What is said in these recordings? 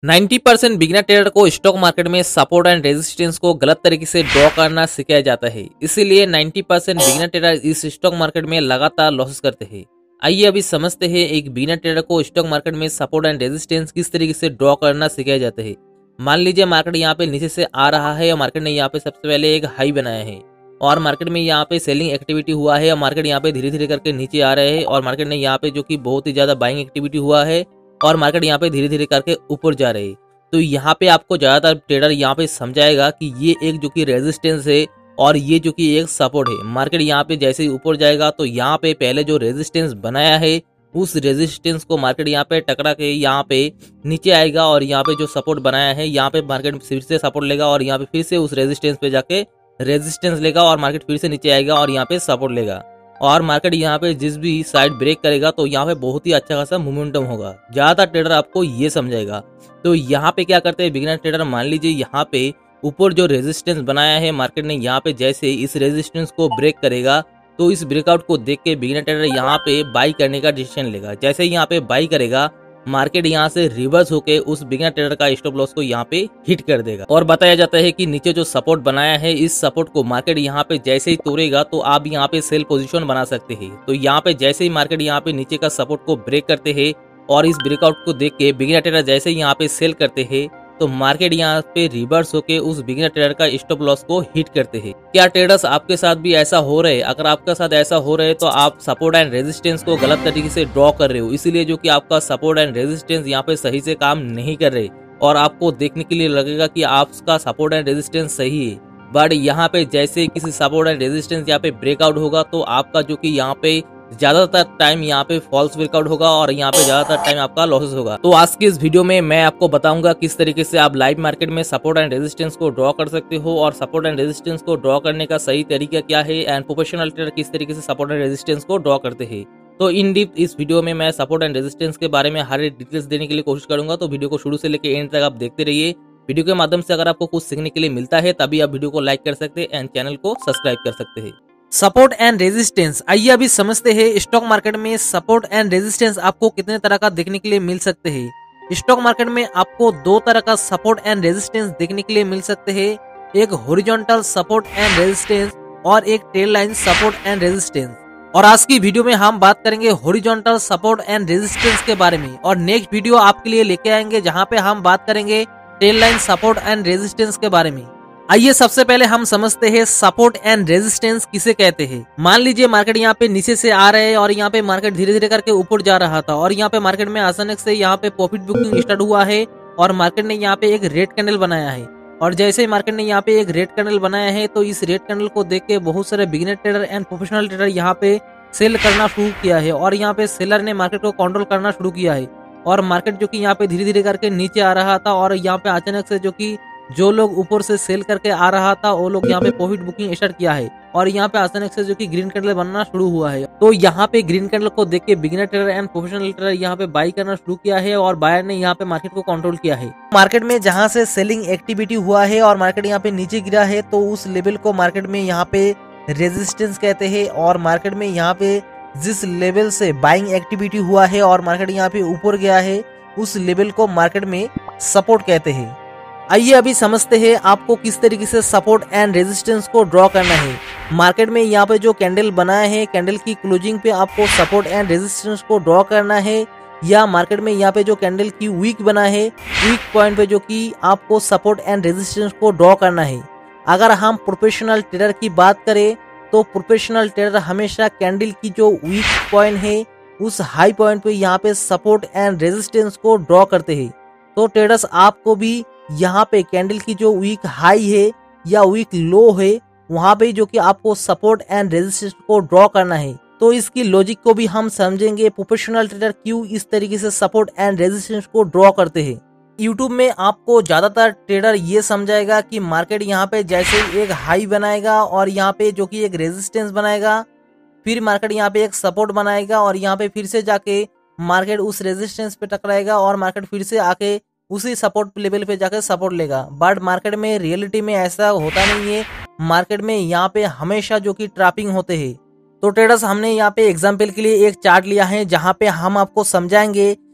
90% beginner trader को stock market में support and resistance को गलत तरीके से ड्रॉ करना सिखाया जाता है। इसीलिए 90% बिगिनर ट्रेडर इस स्टॉक मार्केट में लगातार लॉसेस करते हैं। आइए अभी समझते हैं एक बिगिनर ट्रेडर को स्टॉक मार्केट में सपोर्ट एंड रेजिस्टेंस किस तरीके से ड्रॉ करना सिखाया जाता है। मान लीजिए मार्केट यहाँ पे नीचे से आ रहा है और मार्केट ने यहाँ पे सबसे पहले एक हाई बनाया है और मार्केट में यहाँ पे सेलिंग एक्टिविटी हुआ है और मार्केट यहाँ पे धीरे धीरे करके नीचे आ रहे हैं और मार्केट ने यहाँ पे जो कि बहुत ही ज्यादा बाइंग एक्टिविटी हुआ है और मार्केट यहाँ पे धीरे धीरे करके ऊपर जा रहे हैं। तो यहाँ पे आपको ज्यादातर ट्रेडर यहाँ पे समझाएगा कि ये एक जो कि रेजिस्टेंस है और ये जो कि एक सपोर्ट है। मार्केट यहाँ पे जैसे ही ऊपर जाएगा तो यहाँ पे पहले जो रेजिस्टेंस बनाया है उस रेजिस्टेंस को मार्केट यहाँ पे टकरा के यहाँ पे नीचे आएगा और यहाँ पे जो सपोर्ट बनाया है यहाँ पे मार्केट फिर से सपोर्ट लेगा और यहाँ पे फिर से उस रेजिस्टेंस पे जाके रेजिस्टेंस लेगा और मार्केट फिर से नीचे आएगा और यहाँ पे सपोर्ट लेगा और मार्केट यहाँ पे जिस भी साइड ब्रेक करेगा तो यहाँ पे बहुत ही अच्छा खासा मोमेंटम होगा। ज्यादातर ट्रेडर आपको ये समझाएगा। तो यहाँ पे क्या करते हैं बिगिनर ट्रेडर, मान लीजिए यहाँ पे ऊपर जो रेजिस्टेंस बनाया है मार्केट ने यहाँ पे जैसे इस रेजिस्टेंस को ब्रेक करेगा तो इस ब्रेकआउट को देख के बिगिनर ट्रेडर यहाँ पे बाई करने का डिसीजन लेगा। जैसे यहाँ पे बाई करेगा मार्केट यहाँ से रिवर्स होके उस बिगिनर ट्रेडर का स्टॉप लॉस को यहाँ पे हिट कर देगा। और बताया जाता है कि नीचे जो सपोर्ट बनाया है इस सपोर्ट को मार्केट यहाँ पे जैसे ही तोड़ेगा तो आप यहाँ पे सेल पोजीशन बना सकते हैं। तो यहाँ पे जैसे ही मार्केट यहाँ पे नीचे का सपोर्ट को ब्रेक करते हैं और इस ब्रेकआउट को देख के बिगिनर ट्रेडर जैसे ही यहाँ पे सेल करते हैं तो मार्केट यहाँ पे रिवर्स होके उस बिगिनर ट्रेडर का स्टॉप लॉस को हिट करते हैं। क्या ट्रेडर्स आपके साथ भी ऐसा हो रहा है? अगर आपके साथ ऐसा हो रहा है तो आप सपोर्ट एंड रेजिस्टेंस को गलत तरीके से ड्रॉ कर रहे हो, इसीलिए जो कि आपका सपोर्ट एंड रेजिस्टेंस यहाँ पे सही से काम नहीं कर रहे और आपको देखने के लिए लगेगा कि आपका सपोर्ट एंड रेजिस्टेंस सही है, बट यहाँ पे जैसे किसी सपोर्ट एंड रेजिस्टेंस यहाँ पे ब्रेकआउट होगा तो आपका जो कि यहाँ पे ज्यादातर टाइम यहाँ पे फॉल्स ब्रेकआउट होगा और यहाँ पे ज्यादातर टाइम आपका लॉसेस होगा। तो आज की इस वीडियो में मैं आपको बताऊंगा किस तरीके से आप लाइव मार्केट में सपोर्ट एंड रेजिस्टेंस को ड्रॉ कर सकते हो और सपोर्ट एंड रेजिस्टेंस को ड्रॉ करने का सही तरीका क्या है एंड प्रोफेशनल ट्रेडर किस तरीके से सपोर्ट एंड रेजिस्टेंस को ड्रॉ करते हैं। तो इन डीप इस वीडियो में मैं सपोर्ट एंड रेजिस्टेंस के बारे में हर एक डिटेल्स देने के लिए कोशिश करूंगा। तो वीडियो को शुरू से लेकर एंड तक आप देखते रहिए। वीडियो के माध्यम से अगर आपको कुछ सीखने के लिए मिलता है तभी आप वीडियो को लाइक कर सकते हैं एंड चैनल को सब्सक्राइब कर सकते हैं। सपोर्ट एंड रेजिस्टेंस, आइए अभी समझते हैं स्टॉक मार्केट में सपोर्ट एंड रेजिस्टेंस आपको कितने तरह का देखने के लिए मिल सकते हैं। स्टॉक मार्केट में आपको दो तरह का सपोर्ट एंड रेजिस्टेंस देखने के लिए मिल सकते हैं, एक हॉरिजॉन्टल सपोर्ट एंड रेजिस्टेंस और एक tail line support and resistance. और आज की वीडियो में हम बात करेंगे हॉरिजॉन्टल सपोर्ट एंड रेजिस्टेंस के बारे में और नेक्स्ट वीडियो आपके लिए लेके आएंगे जहां पे हम बात करेंगे tail line support and resistance के बारे में। आइए सबसे पहले हम समझते हैं सपोर्ट एंड रेजिस्टेंस किसे कहते हैं। मान लीजिए मार्केट यहाँ पे नीचे से आ रहे हैं और यहाँ पे मार्केट धीरे धीरे करके ऊपर जा रहा था और यहाँ पे मार्केट में अचानक से यहाँ पे प्रॉफिट बुकिंग स्टार्ट हुआ है और मार्केट ने यहाँ पे एक रेड कैंडल बनाया है और जैसे ही मार्केट ने यहाँ पे एक रेड कैंडल बनाया है तो इस रेड कैंडल को देख के बहुत सारे beginner trader and professional trader यहाँ पे सेल करना शुरू किया है और यहाँ पे सेलर ने मार्केट को कंट्रोल करना शुरू किया है और मार्केट जो कि यहाँ पे धीरे धीरे करके नीचे आ रहा था और यहाँ पे अचानक से जो लोग ऊपर से सेल करके आ रहा था वो लोग यहाँ पे प्रॉफिट बुकिंग स्टार्ट किया है और यहाँ पे अचानक से जो कि ग्रीन कैंडल बनना शुरू हुआ है। तो यहाँ पे ग्रीन कैंडल को देख के beginner trader and professional trader यहाँ पे बाई करना शुरू किया है और बायर ने यहाँ पे मार्केट को कंट्रोल किया है। मार्केट में जहाँ से सेलिंग एक्टिविटी हुआ है और मार्केट यहाँ पे नीचे गिरा है तो उस लेवल को मार्केट में यहाँ पे रेजिस्टेंस कहते हैं और मार्केट में यहाँ पे जिस लेवल से बाइंग एक्टिविटी हुआ है और मार्केट यहाँ पे ऊपर गया है उस लेवल को मार्केट में सपोर्ट कहते हैं। आइए अभी समझते हैं आपको किस तरीके से सपोर्ट एंड रेजिस्टेंस को ड्रॉ करना है। मार्केट में यहाँ पे जो कैंडल बनाया है कैंडल की क्लोजिंग पे आपको सपोर्ट एंड रेजिस्टेंस को ड्रॉ करना है या मार्केट में यहाँ पे जो कैंडल की वीक बना है वीक पॉइंट पे जो कि आपको सपोर्ट एंड रेजिस्टेंस को ड्रॉ करना है। अगर हम प्रोफेशनल ट्रेडर की बात करें तो प्रोफेशनल ट्रेडर हमेशा कैंडल की जो वीक पॉइंट है उस हाई पॉइंट पे यहाँ पे सपोर्ट एंड रेजिस्टेंस को ड्रॉ करते हैं। तो ट्रेडर्स आपको भी यहाँ पे कैंडल की जो वीक हाई है या वीक लो है वहां पे जो कि आपको सपोर्ट एंड रेजिस्टेंस को ड्रॉ करना है। तो इसकी लॉजिक को भी हम समझेंगे प्रोफेशनल ट्रेडर क्यों इस तरीके से सपोर्ट एंड रेजिस्टेंस को ड्रॉ करते हैं। यूट्यूब में आपको ज्यादातर ट्रेडर ये समझाएगा कि मार्केट यहाँ पे जैसे एक हाई बनाएगा और यहाँ पे जो कि एक रेजिस्टेंस बनाएगा, फिर मार्केट यहाँ पे एक सपोर्ट बनाएगा और यहाँ पे फिर से जाके मार्केट उस रेजिस्टेंस पे टकराएगा और मार्केट फिर से आके उसी सपोर्ट लेवल पे जाकर सपोर्ट लेगा। बट मार्केट में रियलिटी में ऐसा होता नहीं है। मार्केट में यहाँ पे हमेशा जो कि ट्रैपिंग होते हैं। तो ट्रेडर्स हमने यहाँ पे एग्जांपल के लिए एक चार्ट लिया है जहाँ पे हम आपको समझाएंगे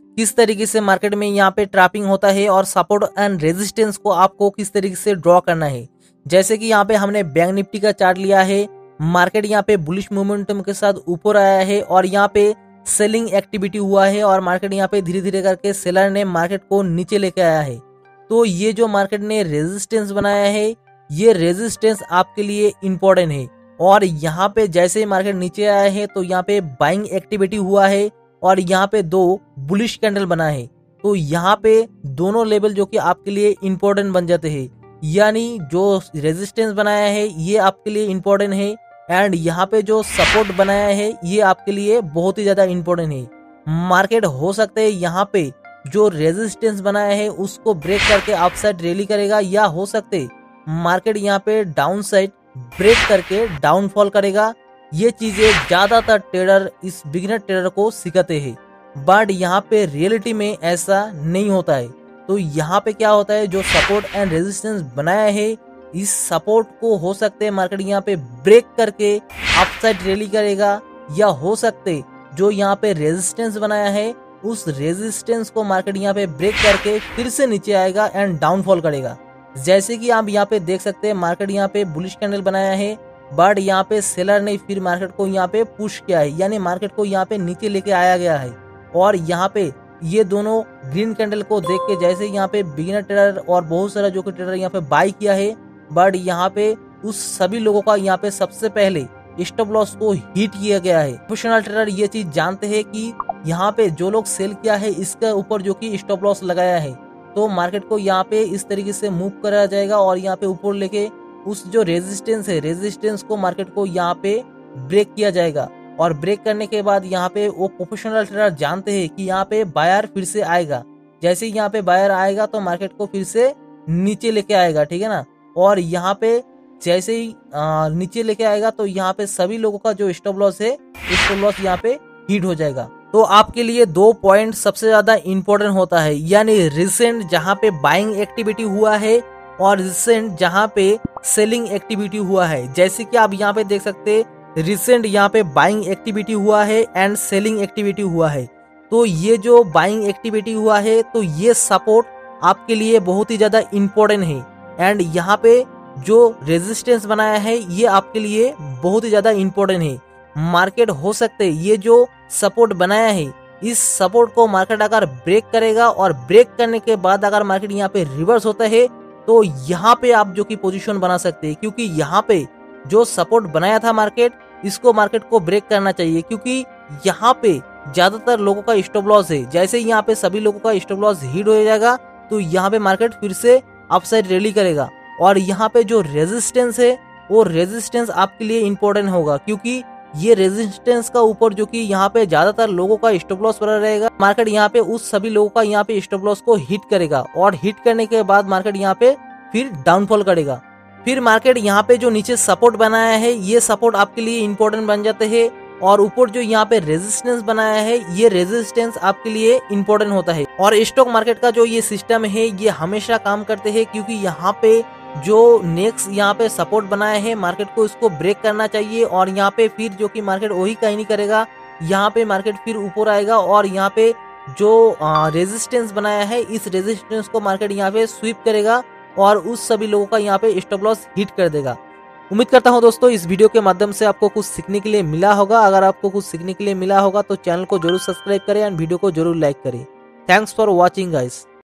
किस तरीके से मार्केट में यहाँ पे ट्रैपिंग होता है और सपोर्ट एंड रेजिस्टेंस को आपको किस तरीके से ड्रॉ करना है। जैसे कि यहाँ पे हमने बैंक निफ्टी का चार्ट लिया है, मार्केट यहाँ पे बुलिश मोमेंटम के साथ ऊपर आया है और यहाँ पे सेलिंग एक्टिविटी हुआ है और मार्केट यहाँ पे धीरे धीरे करके सेलर ने मार्केट को नीचे लेके आया है। तो ये जो मार्केट ने रेजिस्टेंस बनाया है, ये रेजिस्टेंस आपके लिए इम्पोर्टेंट है। और यहाँ पे जैसे ही मार्केट नीचे आया है तो यहाँ पे बाइंग एक्टिविटी हुआ है और यहाँ पे दो बुलिश कैंडल बना है। तो यहाँ पे दोनों लेवल जो कि आपके लिए इम्पोर्टेंट बन जाते हैं, यानी जो रेजिस्टेंस बनाया है ये आपके लिए इम्पोर्टेंट है एंड यहाँ पे जो सपोर्ट बनाया है ये आपके लिए बहुत ही ज्यादा इम्पोर्टेंट है। मार्केट हो सकता है यहाँ पे जो रेजिस्टेंस बनाया है उसको ब्रेक करके अपसाइड रैली करेगा, या हो सकते मार्केट यहाँ पे डाउन साइड ब्रेक करके डाउनफॉल करेगा। ये चीजें ज्यादातर ट्रेडर इस बिगिनर ट्रेडर को सिखाते हैं, बट यहाँ पे रियलिटी में ऐसा नहीं होता है। तो यहाँ पे क्या होता है, जो सपोर्ट एंड रेजिस्टेंस बनाया है इस सपोर्ट को हो सकते हैं मार्केट यहाँ पे ब्रेक करके अपसाइड रैली करेगा, या हो सकते जो यहाँ पे रेजिस्टेंस बनाया है उस रेजिस्टेंस को मार्केट यहाँ पे ब्रेक करके फिर से नीचे आएगा एंड डाउनफॉल करेगा। जैसे कि आप यहाँ पे देख सकते हैं मार्केट यहाँ पे बुलिश कैंडल बनाया है, बट यहाँ पे सेलर ने फिर मार्केट को यहाँ पे पुश किया है, यानी मार्केट को यहाँ पे नीचे लेके आया गया है। और यहाँ पे ये दोनों ग्रीन कैंडल को देख के जैसे यहाँ पे बिगिनर ट्रेडर और बहुत सारा जो कि ट्रेडर यहाँ पे बाई किया है, बट यहाँ पे उस सभी लोगों का यहाँ पे सबसे पहले स्टॉप लॉस को हिट किया गया है। प्रोफेशनल ट्रेडर ये चीज जानते हैं कि यहाँ पे जो लोग सेल किया है इसके ऊपर जो कि स्टॉप लॉस लगाया है, तो मार्केट को यहाँ पे इस तरीके से मूव करा जाएगा और यहाँ पे ऊपर लेके उस जो रेजिस्टेंस है रेजिस्टेंस को मार्केट को यहाँ पे ब्रेक किया जाएगा। और ब्रेक करने के बाद यहाँ पे वो प्रोफेशनल ट्रेडर जानते हैं कि यहाँ पे बायर फिर से आएगा। जैसे ही यहाँ पे बायर आएगा तो मार्केट को फिर से नीचे लेके आएगा, ठीक है ना। और यहाँ पे जैसे ही नीचे लेके आएगा तो यहाँ पे सभी लोगों का जो स्टॉप लॉस है स्टॉप लॉस यहाँ पे हिट हो जाएगा। तो आपके लिए दो पॉइंट सबसे ज्यादा इंपॉर्टेंट होता है, यानी रिसेंट जहाँ पे बाइंग एक्टिविटी हुआ है और रिसेंट जहाँ पे सेलिंग एक्टिविटी हुआ है। जैसे कि आप यहाँ पे देख सकते हैं रिसेंट यहाँ पे बाइंग एक्टिविटी हुआ है एंड सेलिंग एक्टिविटी हुआ है। तो ये जो बाइंग एक्टिविटी हुआ है तो ये सपोर्ट आपके लिए बहुत ही ज्यादा इम्पोर्टेंट है एंड यहाँ पे जो रेजिस्टेंस बनाया है ये आपके लिए बहुत ही ज्यादा इम्पोर्टेंट है। मार्केट हो सकते ये जो सपोर्ट बनाया है इस सपोर्ट को मार्केट अगर ब्रेक करेगा और ब्रेक करने के बाद अगर मार्केट यहाँ पे रिवर्स होता है तो यहाँ पे आप जो की पोजीशन बना सकते हैं, क्योंकि यहाँ पे जो सपोर्ट बनाया था मार्केट इसको मार्केट को ब्रेक करना चाहिए, क्योंकि यहाँ पे ज्यादातर लोगों का स्टॉप लॉस है। जैसे ही यहाँ पे सभी लोगों का स्टॉप लॉस हिट हो जाएगा तो यहाँ पे मार्केट फिर से अपसाइड रैली करेगा। और यहाँ पे जो रेजिस्टेंस है वो रेजिस्टेंस आपके लिए इम्पोर्टेंट होगा, क्योंकि ये रेजिस्टेंस का ऊपर जो कि यहाँ पे ज्यादातर लोगों का स्टॉप लॉस बना रहेगा। मार्केट यहाँ पे उस सभी लोगों का यहाँ पे स्टॉप लॉस को हिट करेगा और हिट करने के बाद मार्केट यहाँ पे फिर डाउनफॉल करेगा। फिर मार्केट यहाँ पे जो नीचे सपोर्ट बनाया है ये सपोर्ट आपके लिए इम्पोर्टेंट बन जाते हैं और ऊपर जो यहाँ पे रेजिस्टेंस बनाया है ये रेजिस्टेंस आपके लिए इम्पोर्टेंट होता है। और स्टॉक मार्केट का जो ये सिस्टम है ये हमेशा काम करते हैं, क्योंकि यहाँ पे जो नेक्स्ट यहाँ पे सपोर्ट बनाया है मार्केट को इसको ब्रेक करना चाहिए और यहाँ पे फिर जो कि मार्केट वही कहीं नहीं करेगा, यहाँ पे मार्केट फिर ऊपर आएगा और यहाँ पे जो रेजिस्टेंस बनाया है इस रेजिस्टेंस को मार्केट यहाँ पे स्वीप करेगा और उस सभी लोगों का यहाँ पे स्टॉप लॉस हिट कर देगा। उम्मीद करता हूँ दोस्तों इस वीडियो के माध्यम से आपको कुछ सीखने के लिए मिला होगा। अगर आपको कुछ सीखने के लिए मिला होगा तो चैनल को जरूर सब्सक्राइब करें एंड वीडियो को जरूर लाइक करें। Thanks for watching guys.